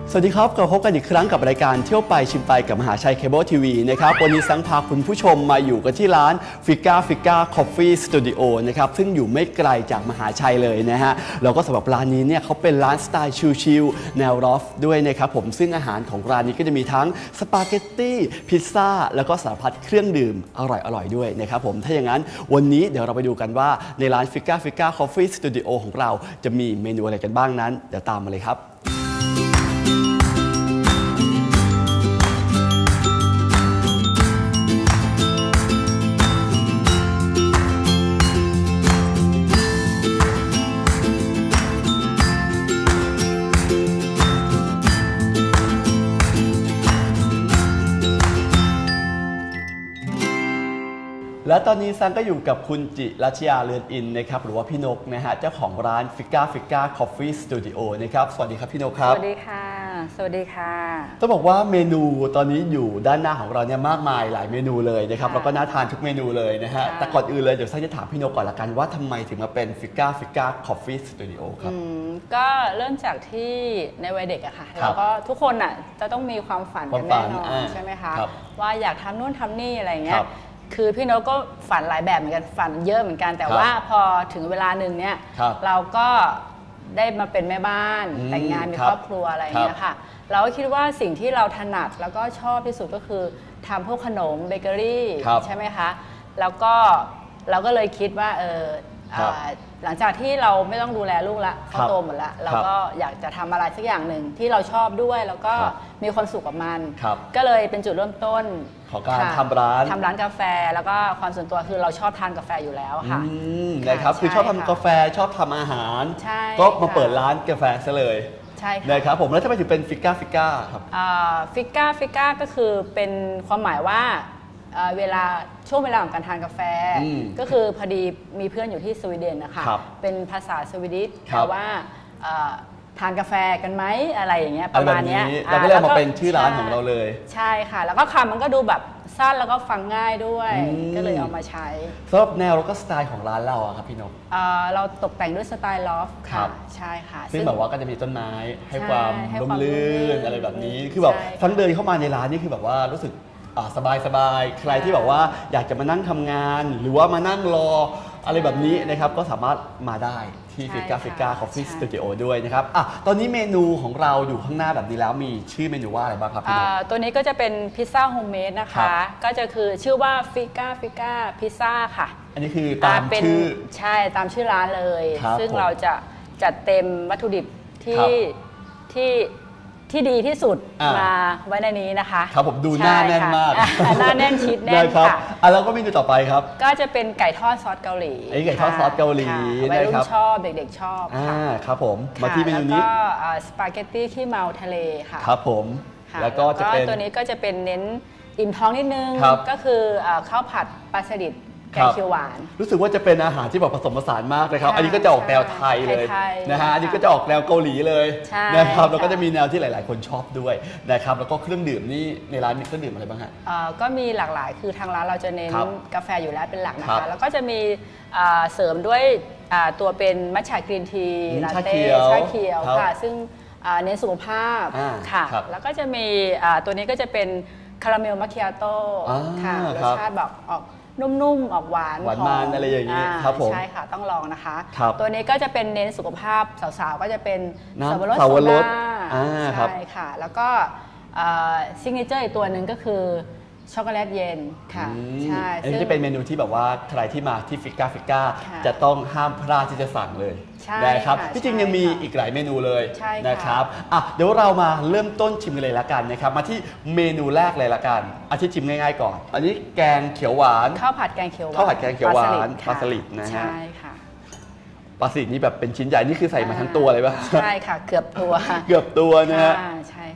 สวัสดีครับกลับพบกันอีกครั้งกับรายการเที่ยวไปชิมไปกับมหาชัยเคเบิลทีวีนะครับวันนี้สังพาคุณผู้ชมมาอยู่กันที่ร้านฟิก้าคอฟฟี่สตูดิโอนะครับซึ่งอยู่ไม่ไกลจากมหาชัยเลยนะฮะแล้วก็สำหรับร้านนี้เนี่ยเขาเป็นร้านสไตล์ชิลๆแนวรอฟด้วยนะครับผมซึ่งอาหารของร้านนี้ก็จะมีทั้งสปาเกตตี้พิซซ่าแล้วก็สารพัดเครื่องดื่มอร่อยด้วยนะครับผมถ้าอย่างนั้นวันนี้เดี๋ยวเราไปดูกันว่าในร้านฟิก้าคอฟฟี่สตูดิโอของเราจะมีเมนูอะไรกันบ้างนั้นเดี๋ยวตามมาเลยครับและตอนนี้ซังก็อยู่กับคุณจิรัชยาเรือนอินนะครับหรือว่าพี่นกนะฮะเจ้าของร้านฟิก้าคอฟฟี่สตูดิโอนะครับสวัสดีครับพี่นกครับสวัสดีค่ะสวัสดีค่ะต้องบอกว่าเมนูตอนนี้อยู่ด้านหน้าของเราเนี่ยมากมายหลายเมนูเลยนะครับแล้วก็น่าทานทุกเมนูเลยนะฮะแต่ก่อนอื่นเลยเดี๋ยวซังจะถามพี่นกก่อนละกันว่าทำไมถึงมาเป็นฟิก้าคอฟฟี่สตูดิโอครับก็เริ่มจากที่ในวัยเด็กอะค่ะแล้วก็ทุกคนอะจะต้องมีความฝันกันแน่นอนใช่ไหมคะว่าอยากทำนู่นทำนี่อะไรเงี้ยคือพี่นกก็ฝันหลายแบบเหมือนกันฝันเยอะเหมือนกันแต่ว่าพอถึงเวลาหนึ่งเนี่ยเราก็ได้มาเป็นแม่บ้านแต่งงานมีครอบครัวอะไรเงี้ยค่ะเราก็คิดว่าสิ่งที่เราถนัดแล้วก็ชอบที่สุดก็คือทำพวกขนมเบเกอรี่ใช่ไหมคะแล้วก็เราก็เลยคิดว่าหลังจากที่เราไม่ต้องดูแลลูกละเขาโตหมดละเราก็อยากจะทำอะไรสักอย่างหนึ่งที่เราชอบด้วยแล้วก็มีความสุขกับมันก็เลยเป็นจุดเริ่มต้นของการทำร้านกาแฟแล้วก็ความส่วนตัวคือเราชอบทานกาแฟอยู่แล้วค่ะนะครับคือชอบทำกาแฟชอบทำอาหารก็มาเปิดร้านกาแฟซะเลยใช่ค่ะนะครับผมแล้วทำไมถึงเป็นฟิก้าครับฟิก้าก็คือเป็นความหมายว่าช่วงเวลาของการทานกาแฟก็คือพอดีมีเพื่อนอยู่ที่สวีเดนนะคะเป็นภาษาสวีดิชแปลว่าทานกาแฟกันไหมอะไรอย่างเงี้ยประมาณนี้เราก็เลยมาเป็นชื่อร้านของเราเลยใช่ค่ะแล้วก็คำมันก็ดูแบบสั้นแล้วก็ฟังง่ายด้วยก็เลยเอามาใช้สำหรับแนวแล้วก็สไตล์ของร้านเราครับพี่นกเราตกแต่งด้วยสไตล์ลอฟค่ะใช่ค่ะซึ่งแบบว่าก็จะมีต้นไม้ให้ความร่มรื่นอะไรแบบนี้คือแบบทั้งเดินเข้ามาในร้านนี่คือแบบว่ารู้สึกสบายใครที่แบบว่าอยากจะมานั่งทำงานหรือว่ามานั่งรออะไรแบบนี้นะครับก็สามารถมาได้ที่ฟิก้าคอฟฟี่สตูดิโอด้วยนะครับตอนนี้เมนูของเราอยู่ข้างหน้าแบบนี้แล้วมีชื่อเมนูว่าอะไรบ้างครับพี่นกตัวนี้ก็จะเป็นพิซซ่าโฮมเมดนะคะก็จะคือชื่อว่าฟิก้าพิซซ่าค่ะอันนี้คือตามชื่อใช่ตามชื่อร้านเลยซึ่งเราจะจัดเต็มวัตถุดิบที่ดีที่สุดมาไว้ในนี้นะคะครับผมดูหน้าแน่นมากหน้าแน่นชิดแน่นค่ะแล้วก็เมนูต่อไปครับก็จะเป็นไก่ทอดซอสเกาหลีไก่ทอดซอสเกาหลีนะครับชอบเด็กๆชอบครับผมมาที่เมนูนี้แล้วก็สปาเกตตี้ขี้เมาทะเลค่ะครับผมแล้วก็จะเป็นตัวนี้ก็จะเป็นเน้นอิ่มท้องนิดนึงก็คือข้าวผัดปลาสลิดแกงเขียวหวานรู้สึกว่าจะเป็นอาหารที่แบบผสมผสานมากเลยครับอันนี้ก็จะออกแนวไทยเลยนะฮะอันนี้ก็จะออกแนวเกาหลีเลยนะครับแล้วก็จะมีแนวที่หลายๆคนชอบด้วยนะครับแล้วก็เครื่องดื่มนี่ในร้านมีเครื่องดื่มอะไรบ้างฮะก็มีหลากหลายคือทางร้านเราจะเน้นกาแฟอยู่แล้วเป็นหลักนะคะแล้วก็จะมีเสริมด้วยตัวเป็นมัทฉะกรีนทีลาเต้ชาเขียวค่ะซึ่งเน้นสุขภาพค่ะแล้วก็จะมีตัวนี้ก็จะเป็นคาราเมลมัคคิอาโต้ค่ะรสชาติแบบออกนุ่มๆออกหวานมันอะไรอย่างนี้ครับผมใช่ค่ะต้องลองนะคะตัวนี้ก็จะเป็นเน้นสุขภาพสาวๆก็จะเป็นสับปะรดโซดาใช่ค่ะแล้วก็ซิกเนเจอร์อีกตัวหนึ่งก็คือช็อกโกแลตเย็นค่ะใช่อันนี้จะเป็นเมนูที่แบบว่าใครที่มาที่ฟิก้าจะต้องห้ามพลาดที่จะสั่งเลยนะครับที่จริงยังมีอีกหลายเมนูเลยนะครับเดี๋ยวเรามาเริ่มต้นชิมกันเลยละกันนะครับมาที่เมนูแรกเลยละกันที่ชิมง่ายๆก่อนอันนี้แกงเขียวหวานข้าวผัดแกงเขียวหวานปลาสลิดนะฮะใช่ค่ะปลาสลิดนี่แบบเป็นชิ้นใหญ่นี่คือใส่มาทั้งตัวเลยป่ะใช่ค่ะเกือบตัวนะฮะใช่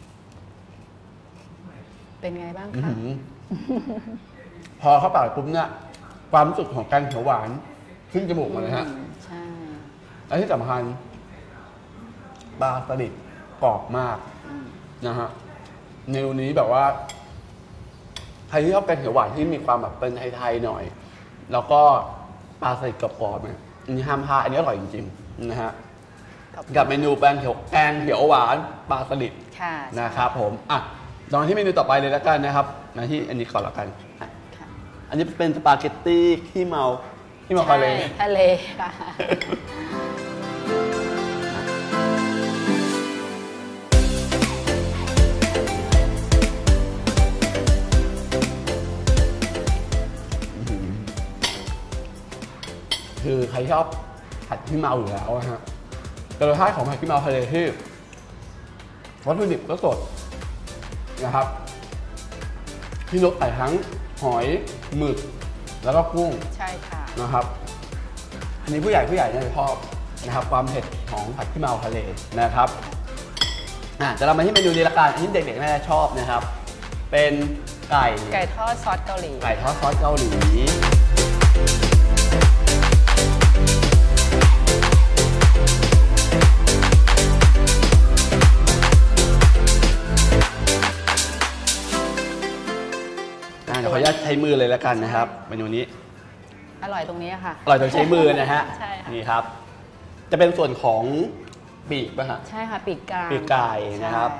เป็นไงบ้างคะพอเข้าปากปุ๊บเนี่ยความรู้สึกของแกงเขียวหวานขึ้นจมูกมาเลยฮะใช่และที่สำคัญปลาสลิดกรอบมากนะฮะเมนูนี้แบบว่าใครที่ชอบแกงเขียวหวานที่มีความแบบเป็นไทยๆหน่อยแล้วก็ปลาสลิดกรอบๆเนี่ยอันนี้ห้ามพลาดอันนี้อร่อยจริงๆนะฮะกับเมนูแกงเขียวหวานปลาสลิดนะครับผมลองที่เมนูต่อไปเลยแล้วกันนะครับมาที่อันนี้ก่อนแล้วกันอันนี้เป็นสปาเกตตี้ขี้เมาทะเลค่ะคือใครชอบผัดขี้เมาอยู่แล้วฮะแต่รสชาติของผัดขี้เมาทะเลที่วัตถุดิบก็สดนะครับพี่นกใส่ทั้งหอยหมึกแล้วก็กุ้งใช่ค่ะนะครับอันนี้ผู้ใหญ่น่าจะชอบนะครับความเผ็ดของผัดขี้เมาทะเลนะครับจะเรามาที่เมนูนี้ละกันอันนี้เด็กๆน่าจะชอบนะครับเป็นไก่ทอดซอสเกาหลีเดี๋ยวขออนุญาตใช้มือเลยแล้วกันนะครับเมนูนี้อร่อยตรงนี้ค่ะอร่อยตรงใช้มือนะฮะใช่ค่ะนี่ครับจะเป็นส่วนของปีกป่ะฮะใช่ค่ะปีกไก่นะครับ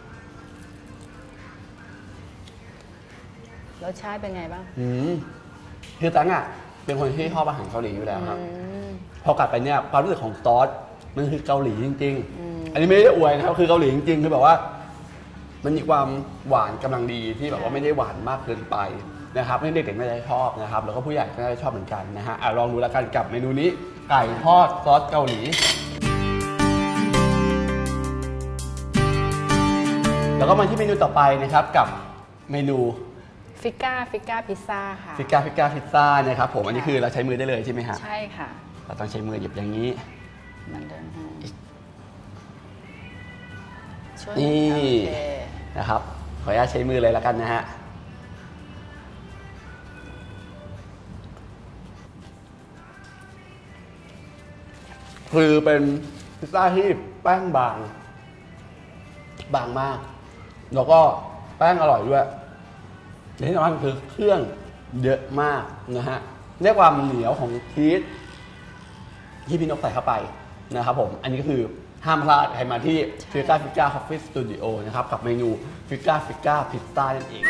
รสชาติเป็นไงบ้างคือตั้งเป็นคนที่ชอบอาหารเกาหลีอยู่แล้วครับพอกลับไปเนี่ยความรู้สึกของซอสมันคือเกาหลีจริงๆอันนี้ไม่ได้อวยนะครับคือเกาหลีจริงๆคือแบบว่ามันมีความหวานกำลังดีที่แบบว่าไม่ได้หวานมากเกินไปนะครับเด็กๆน่าจะชอบนะครับแล้วก็ผู้ใหญ่ก็น่าจะชอบเหมือนกันนะฮะลองดูแล้วกันกับเมนูนี้ไก่ทอดซอสเกาหลีแล้วก็มาที่เมนูต่อไปนะครับกับเมนูฟิก้าพิซซ่าค่ะฟิก้าพิซซ่านะครับผมอันนี้คือเราใช้มือได้เลยใช่ไหมฮะใช่ค่ะเราต้องใช้มือหยิบอย่างนี้มันเดินนี่นะครับขออนุญาตใช้มือเลยแล้วกันนะฮะคือเป็นพิซซ่าที่แป้งบางมากแล้วก็แป้งอร่อยด้วยที่สำคัญคือเครื่องเยอะมากนะฮะเรียกความเหนียวของชีสที่พี่นกใส่เข้าไปนะครับผมอันนี้ก็คือห้ามพลาดใครมาที่ฟิก้าคอฟฟี่สตูดิโอนะครับกับเมนูฟิก้าพิซซ่านั่นเอง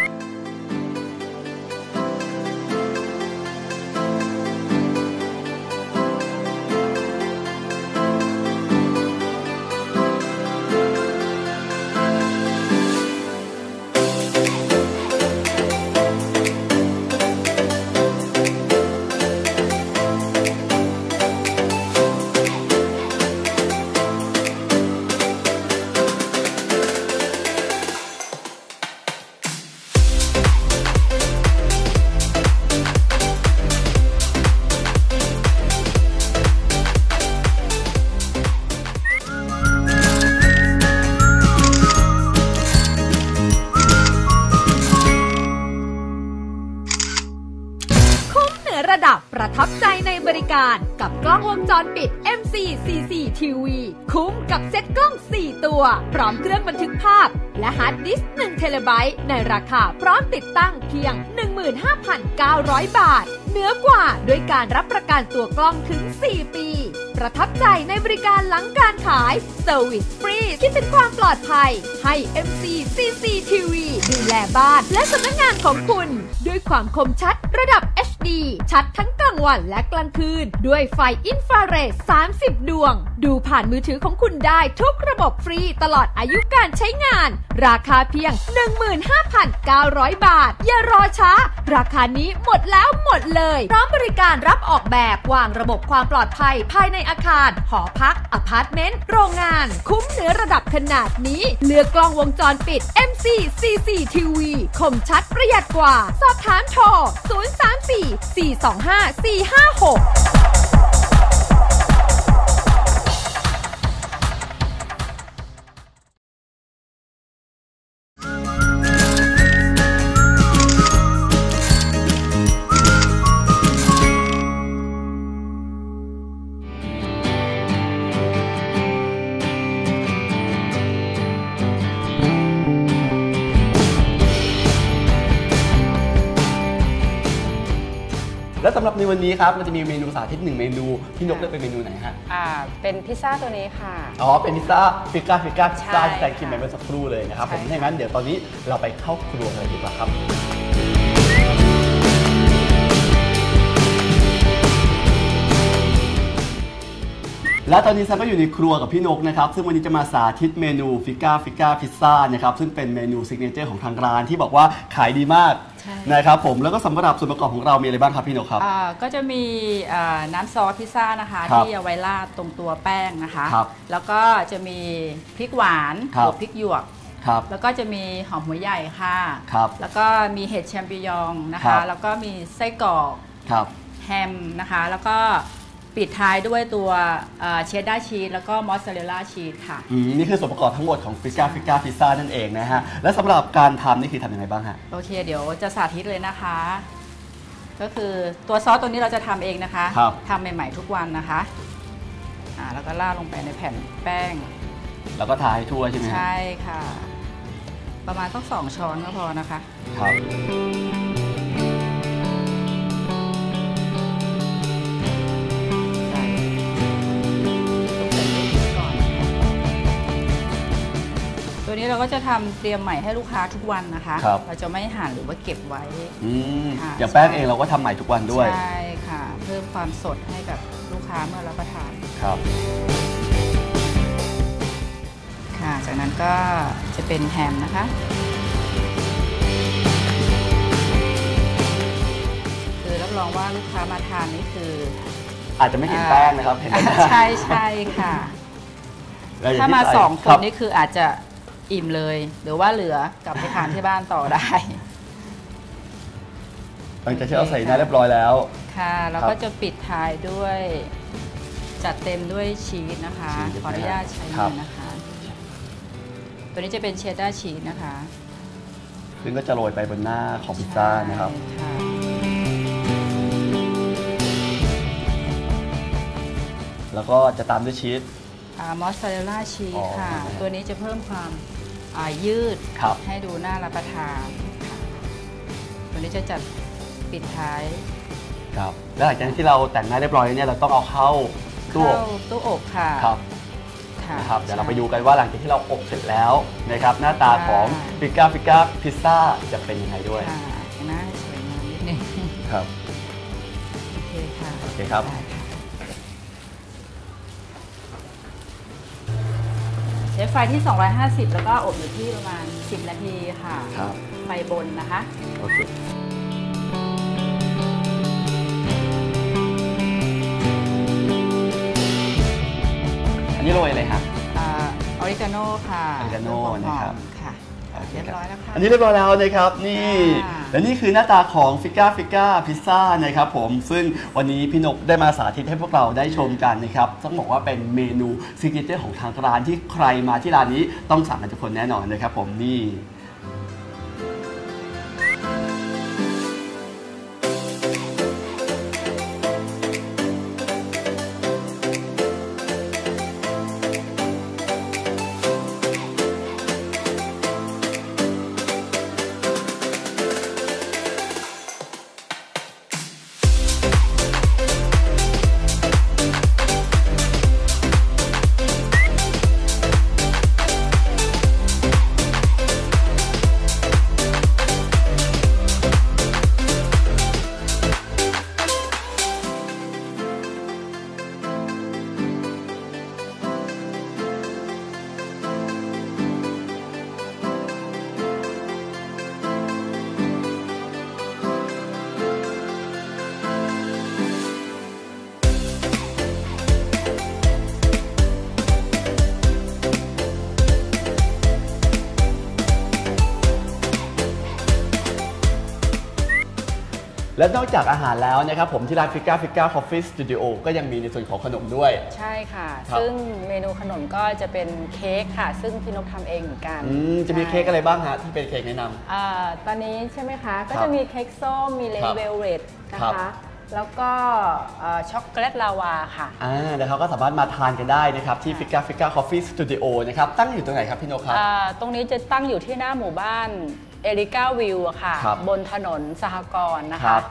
ระดับประทับใจในบริการกับกล้องวงจรปิด MCCCTV คุ้มกับเซ็ตกล้อง4ตัวพร้อมเครื่องบันทึกภาพและฮาร์ดดิสก์1 เทราไบต์ในราคาพร้อมติดตั้งเพียง 15,900 บาทเหนือกว่าด้วยการรับประกันตัวกล้องถึง4 ปีประทับใจในบริการหลังการขายเซอร์วิสฟรีที่เป็นความปลอดภัยให้ MCCCTV ดูแลบ้านและสำนักงานของคุณด้วยความคมชัดระดับ HD ชัดทั้งกลางวันและกลางคืนด้วยไฟอินฟราเรด30 ดวงดูผ่านมือถือของคุณได้ทุกระบบฟรีตลอดอายุการใช้งานราคาเพียง 15,900 บาทอย่ารอช้าราคานี้หมดแล้วหมดเลยพร้อมบริการรับออกแบบวางระบบความปลอดภัยภายในอาคารหอพักอพาร์ตเมนต์โรงงานคุ้มเหนือระดับขนาดนี้เลือกกล้องวงจรปิด MCCCTV คมชัดประหยัดกว่าสอบถามโทร 034-425-456 แล้วสำหรับในวันนี้ครับเราจะมีเมนูสาธิต1เมนูพี่นกเลือกเป็นเมนูไหนฮะเป็นพิซซ่าตัวนี้ค่ะอ๋อเป็นพิซซ่าฟิก้าพิซซ่าที่แต่งกินไปเมื่อสักครู่เลยนะครับผมถ้าอย่างนั้นเดี๋ยวตอนนี้เราไปเข้าครัวกันเลยดีกว่าครับและตอนนี้ซันก็อยู่ในครัวกับพี่นกนะครับซึ่งวันนี้จะมาสาธิตเมนูฟิก้าพิซซ่านะครับซึ่งเป็นเมนูซิกเนเจอร์ของทางร้านที่บอกว่าขายดีมากนะครับผมแล้วก็สำหรับส่วนประกอบของเรามีอะไรบ้างครับพี่นกครับก็จะมีน้ำซอสพิซซ่านะคะที่เอาไว้ราดตรงตัวแป้งนะคะแล้วก็จะมีพริกหวานบวกพริกหยวกแล้วก็จะมีหอมหัวใหญ่ค่ะแล้วก็มีเห็ดแชมปิญองนะคะแล้วก็มีไส้กรอกแฮมนะคะแล้วก็ปิดท้ายด้วยตัวเชดดาร์ชีสแล้วก็มอสซาเรลล่าชีสค่ะนี่คือส่วนประกอบทั้งหมดของฟิก้าพิซซ่านั่นเองนะฮะและสำหรับการทำนี่คือทำยังไงบ้างฮะโอเคเดี๋ยวจะสาธิตเลยนะคะก็คือตัวซอสตัวนี้เราจะทำเองนะคะทำใหม่ๆทุกวันนะคะแล้วก็ราดลงไปในแผ่นแป้งแล้วก็ทาให้ทั่วใช่ไหมใช่ค่ะประมาณต้อง2 ช้อนก็พอนะคะครับตัวนี้เราก็จะทำเตรียมใหม่ให้ลูกค้าทุกวันนะคะเราจะไม่หั่นหรือว่าเก็บไว้อย่างแป้งเองเราก็ทำใหม่ทุกวันด้วยใช่ค่ะเพิ่มความสดให้กับลูกค้าเมื่อรับประทานครับค่ะจากนั้นก็จะเป็นแฮมนะคะคือรับรองว่าลูกค้ามาทานนี่คืออาจจะไม่เห็นแป้งนะครับใช่ค่ะถ้ามา2 คนนี่คืออาจจะอิ่มเลยหรือว่าเหลือกลับไปทานที่บ้านต่อได้หลังจากที่เราใส่น้ำเรียบร้อยแล้วค่ะแล้วก็จะปิดท้ายด้วยจัดเต็มด้วยชีสนะคะขออนุญาตใช้มือนะคะตัวนี้จะเป็นเชดดาร์ชีสนะคะซึ่งก็จะโรยไปบนหน้าของพิซซ่านะครับแล้วก็จะตามด้วยชีสมอสซาเรลล่าชีสค่ะตัวนี้จะเพิ่มความยืดให้ดูน่ารับประทานตัวนี้จะจัดปิดท้ายครับแล้วหลังจากที่เราแต่งหน้าเรียบร้อยเนี่ยเราต้องเอาเข้าตู้อบค่ะครับเดี๋ยวเราไปดูกันว่าหลังจากที่เราอบเสร็จแล้วนะครับหน้าตาของฟิก้าพิซซ่าจะเป็นยังไงด้วยหน้าสวยงามนิดนึงครับโอเคครับใช้ไฟที่250แล้วก็อบอยู่ที่ประมาณ10 นาทีค่ะไฟบนนะคะโอเคอันนี้โรยอะไรครับออริกาโน่ค่ะออริกาโน่นะครับค่ะเรียบร้อยแล้วค่ะอันนี้เรียบร้อยแล้วนะครับนี่และนี่คือหน้าตาของฟิก้าพิซซ่านะครับผมซึ่งวันนี้พี่นกได้มาสาธิตให้พวกเราได้ชมกันนะครับต้องบอกว่าเป็นเมนูซิกเนเจอร์ของทางร้านที่ใครมาที่ร้านนี้ต้องสั่งกันทุกคนแน่นอนนะครับผมนี่ และนอกจากอาหารแล้วนะครับผมที่ร้านฟิก้าคอฟฟี่สตูดิโอก็ยังมีในส่วนของขนมด้วยใช่ค่ะซึ่งเมนูขนมก็จะเป็นเค้กค่ะซึ่งพี่นกทำเองเหมือนกันจะมีเค้กอะไรบ้างฮะที่เป็นเค้กแนะนำตอนนี้ใช่ไหมคะก็จะมีเค้กส้มมีเลเวลเรดนะคะแล้วก็ช็อกโกแลตลาวาค่ะแล้วเขาก็สามารถมาทานกันได้นะครับที่ฟิก้าคอฟฟี่สตูดิโอนะครับตั้งอยู่ตรงไหนครับพี่นกครับตรงนี้จะตั้งอยู่ที่หน้าหมู่บ้านเอริก้าวิวค่ะบนถนนสหกรณ์นะคะ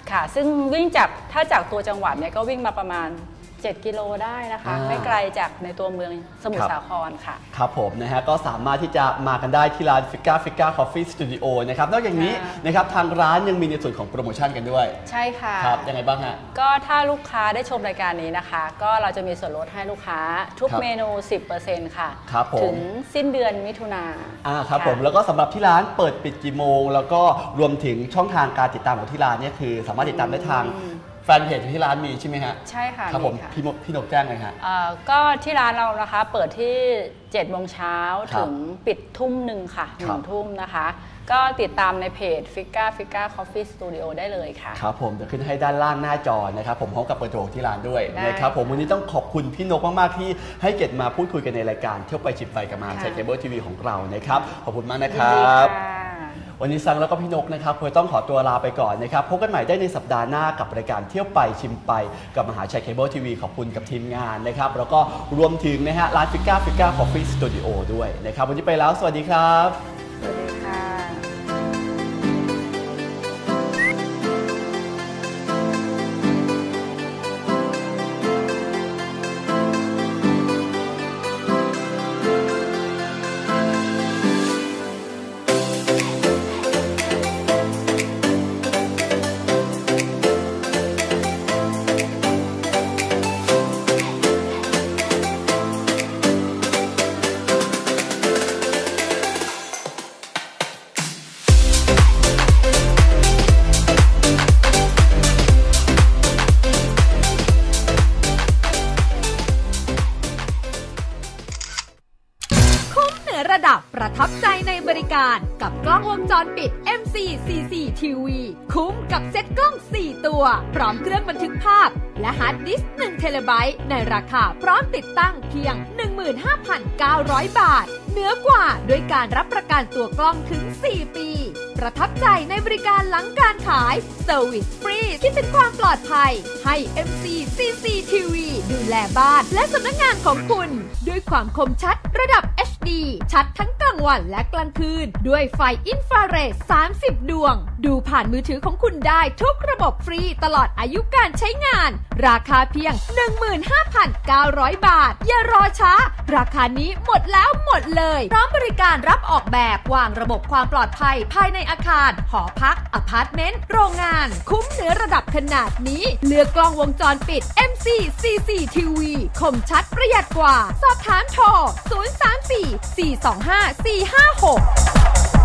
ค่ะซึ่งวิ่งถ้าจากตัวจังหวัดเนี่ยก็วิ่งมาประมาณ7 กิโลได้นะคะไม่ไกลจากในตัวเมืองสมุทรสาครค่ะครับผมนะฮะก็สามารถที่จะมากันได้ที่ร้านฟิก้าคอฟฟี่สตูดิโอนะครับนอกจากนี้นะครับทางร้านยังมีในส่วนของโปรโมชั่นกันด้วยใช่ค่ะครับยังไงบ้างฮะก็ถ้าลูกค้าได้ชมรายการนี้นะคะก็เราจะมีส่วนลดให้ลูกค้าทุกเมนู 10% ค่ะถึงสิ้นเดือนมิถุนาครับผมแล้วก็สำหรับที่ร้านเปิดปิดกี่โมงแล้วก็รวมถึงช่องทางการติดตามของที่ร้านเนี่ยคือสามารถติดตามได้ทางแฟนเพจที่ร้านมีใช่ไหมฮะใช่ค่ะครับผมพี่นกแจ้งเลยฮะก็ที่ร้านเรานะคะเปิดที่7 โมงเช้าถึงปิดทุ่มหนึ่งค่ะ1 ทุ่มนะคะก็ติดตามในเพจฟิก้าคอฟฟี่สตูดิโอได้เลยค่ะครับผมจะขึ้นให้ด้านล่างหน้าจอนะครับผมพร้อมกับเบอร์โทรที่ร้านด้วยนะครับผมวันนี้ต้องขอบคุณพี่นกมากๆที่ให้เกียรติมาพูดคุยกันในรายการเที่ยวไปชิมไปกับมหาชัยเคเบิลทีวีของเรานะครับขอบคุณมากนะครับวันนี้ซังแล้วก็พี่นกนะครับคงต้องขอตัวลาไปก่อนนะครับพบกันใหม่ได้ในสัปดาห์หน้ากับรายการเที่ยวไปชิมไปกับมหาชัยเคเบิลทีวีขอบคุณกับทีมงานนะครับแล้วก็รวมถึงนะฮะร้านฟิก้าคอฟฟี่สตูดิโอด้วยนะครับวันนี้ไปแล้วสวัสดีครับสวัสดีค่ะประทับใจในบริการกับกล้องวงจรปิด MC-CCTV คุ้มกับเซ็ตกล้อง 4 ตัวพร้อมเครื่องบันทึกภาพและฮาร์ดดิสก์ 1 เทราไบต์ในราคาพร้อมติดตั้งเพียง 15,900 บาทเหนือกว่าด้วยการรับประกันตัวกล้องถึง 4 ปีประทับใจในบริการหลังการขายเซอร์วิสฟรีคิดถึงความปลอดภัยให้ MC-CCTV ดูแลบ้านและสำนักงานของคุณด้วยความคมชัดระดับ HD ชัดทั้งกลางวันและกลางคืนด้วยไฟอินฟราเรด 30 ดวงดูผ่านมือถือของคุณได้ทุกระบบฟรีตลอดอายุการใช้งานราคาเพียง 15,900 บาทอย่ารอช้าราคานี้หมดแล้วหมดเลยพร้อมบริการรับออกแบบวางระบบความปลอดภัยภายในอาคารหอพักอพาร์ตเมนต์โรงงานคุ้มเหนือระดับขนาดนี้เลือกกล้องวงจรปิด MC-CCTV คมชัดประหยัดกว่าสอบถามโทร 034-425-456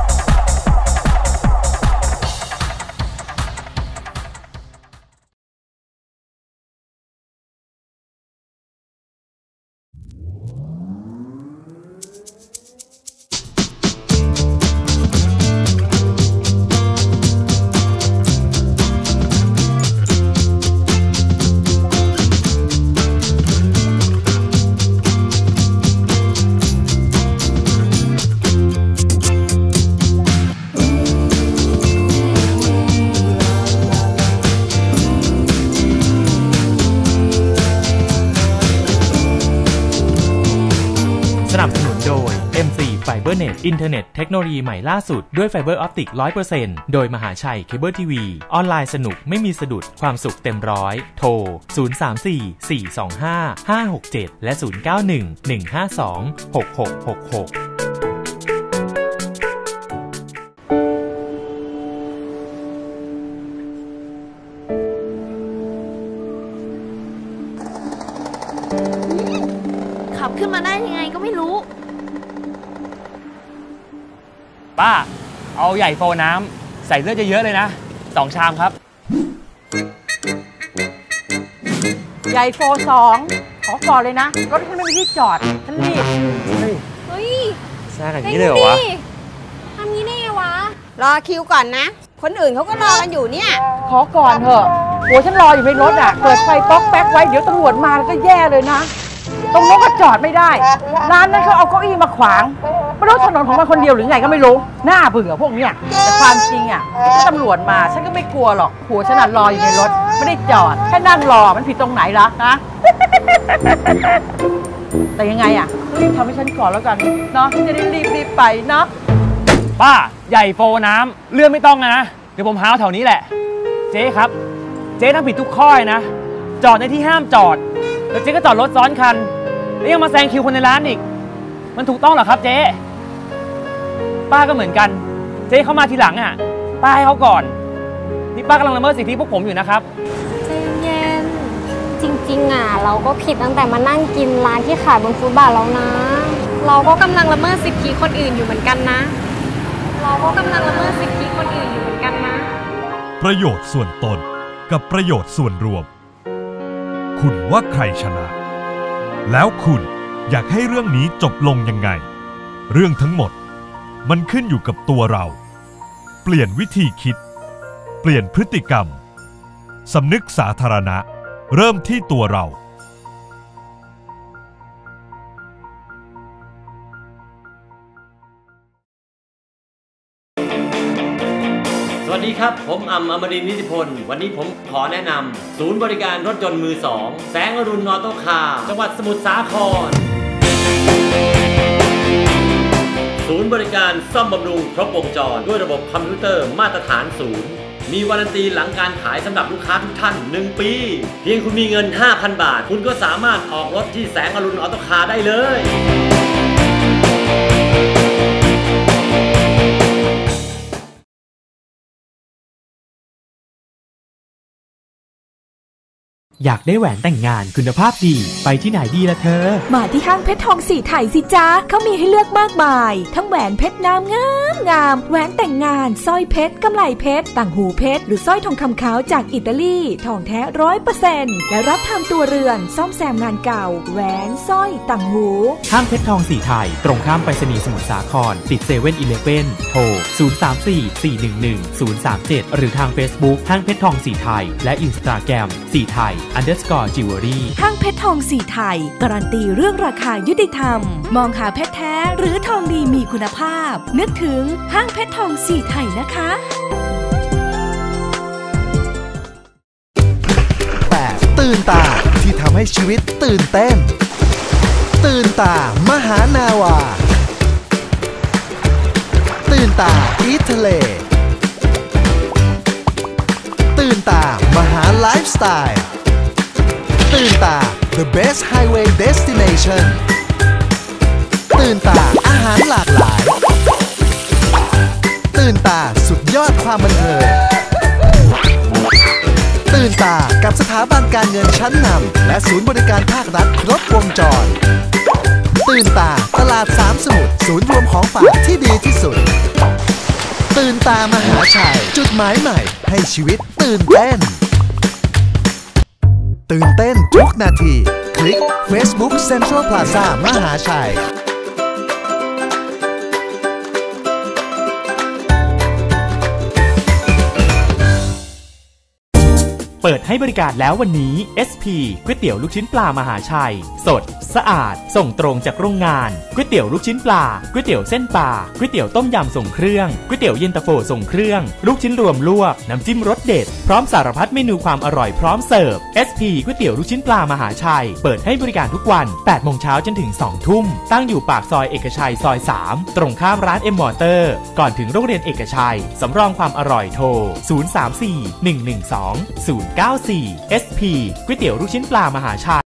อินเทอร์เน็ตเทคโนโลยีใหม่ล่าสุดด้วยไฟเบอร์ออปติก 100% โดยมหาชัยเคเบิลทีวีออนไลน์สนุกไม่มีสะดุดความสุขเต็มร้อยโทร 034-425-567 และ 091-152-6666 ขับขึ้นมาได้ยังไงก็ไม่รู้ป้าเอาใหญ่โฟน้ำใส่เลือดเยอะๆเลยนะ2 ชามครับใหญ่โฟ2ขอก่อนเลยนะรถฉันไม่มีที่จอดฉันรีบเฮ้ยแซ่อย่างนี้เลยเหรอวะทำงี้ได้ไงวะรอคิวก่อนนะคนอื่นเขาก็รอกันอยู่เนี่ยขอก่อนเถอะโหฉันรออยู่ในรถอ่ะเปิดไฟป๊อกแป๊กไว้เดี๋ยวตำรวจมาแล้วก็แย่เลยนะตรงนู้นก็จอดไม่ได้ร้านนั้นเขาเอาเก้าอี้มาขวางไม่รู้ถนนของมันคนเดียวหรือไงก็ไม่รู้น่าเบื่อพวกเนี้ยแต่ความจริงอ่ะถ้าตำรวจมาฉันก็ไม่กลัวหรอกผัวฉันรออยู่ในรถไม่ได้จอดแค่นั่งรอมันผิดตรงไหนล่ะนะแต่ยังไงอ่ะรีบทำให้ฉันก่อนแล้วกันเนาะจะได้รีบไปเนาะป้าใหญ่โฟน้ำเลื่อนไม่ต้องนะเดี๋ยวผมหาแถวนี้แหละเจ๊ครับเจ๊ทำผิดทุกข้อนะจอดในที่ห้ามจอดแล้วเจ๊ก็จอดรถซ้อนคันแล้วยังมาแซงคิวคนในร้านอีกมันถูกต้องเหรอครับเจ๊ป้าก็เหมือนกันเจ๊เข้ามาทีหลังอ่ะป้าให้เขาก่อนนี่ป้ากำลังละเมิดสิทธิพวกผมอยู่นะครับใจเย็นจริงๆอ่ะเราก็ผิดตั้งแต่มานั่งกินร้านที่ขายบนฟุตบาทแล้วนะเราก็กำลังละเมิดสิทธิคนอื่นอยู่เหมือนกันนะประโยชน์ส่วนตนกับประโยชน์ส่วนรวมคุณว่าใครชนะแล้วคุณอยากให้เรื่องนี้จบลงยังไงเรื่องทั้งหมดมันขึ้นอยู่กับตัวเราเปลี่ยนวิธีคิดเปลี่ยนพฤติกรรมสำนึกสาธารณะเริ่มที่ตัวเราสวัสดีครับผมอมรินทร์นิติพลวันนี้ผมขอแนะนำศูนย์บริการรถยนต์มือสองแสงอรุณออโต้คาร์จังหวัดสมุทรสาครศูนย์บริการซ่อมบำรุงครบวงจรด้วยระบบคอมพิวเตอร์มาตรฐานศูนย์มีวารันตีหลังการขายสำหรับลูกค้าทุกท่าน1 ปีเพียงคุณมีเงิน 5,000 บาทคุณก็สามารถออกรถที่แสงอรุณออโต้คาร์ได้เลยอยากได้แหวนแต่งงานคุณภาพดีไปที่ไหนดีล่ะเธอมาที่ห้างเพชรทองสีไทยสิจ๊ะเขามีให้เลือกมากมายทั้งแหวนเพชรน้ำงามแหวนแต่งงานสร้อยเพชรกำไลเพชรต่างหูเพชรหรือสร้อยทองคำขาวจากอิตาลีทองแท้ 100% และรับทำตัวเรือนซ่อมแซมงานเก่าแหวนสร้อยต่างหูห้างเพชรทองสีไทยตรงข้ามไปรษณีย์สมุทรสาครติด7-Eleven โทร 034-411-037 หรือทาง Facebook ห้างเพชรทองสีไทยและ Instagram สีไทย_jewelry ห้างเพชรทองสีไทยการันตีเรื่องราคายุติธรรมมองหาเพชรแท้หรือทองดีมีคุณภาพนึกถึงห้างเพชรทองสีไทยนะคะ 8ตื่นตาที่ทำให้ชีวิตตื่นเต้นตื่นตามหานาวาตื่นตาอีททะเลตื่นตามหาไลฟ์สไตล์ตื่นตา The Best Highway Destination ตื่นตาอาหารหลากหลายตื่นตาสุดยอดความบันเทิงตื่นตากับสถาบันการเงินชั้นนำและศูนย์บริการภาครัฐครบวงจรตื่นตาตลาดสามสมุทรศูนย์รวมของฝากที่ดีที่สุดตื่นตามหาชัยจุดหมายใหม่ให้ชีวิตตื่นเต้นตื่นเต้นทุกนาทีคลิก Facebook Central Plaza มหาชัยเปิดให้บริการแล้ววันนี้ SP ก๋วยเตี๋ยวลูกชิ้นปลามหาชัยสดสะอาดส่งตรงจากโรงงานก๋วยเตี๋ยวลูกชิ้นปลาก๋วยเตี๋ยวเส้นปลาก๋วยเตี๋ยวต้มยำส่งเครื่องก๋วยเตี๋ยวเย็นตาโฟส่งเครื่องลูกชิ้นรวมลวกน้ำจิ้มรสเด็ดพร้อมสารพัดเมนูความอร่อยพร้อมเสิร์ฟ SP ก๋วยเตี๋ยวลูกชิ้นปลามหาชัยเปิดให้บริการทุกวัน 8 โมงเช้าจนถึง 2 ทุ่มตั้งอยู่ปากซอยเอกชัยซอย 3 ตรงข้ามร้าน M Water ก่อนถึงโรงเรียนเอกชัยสำรองความอร่อยโทร 034 112 094 SP ก๋วยเตี๋ยวลูกชิ้นปลามหาชัย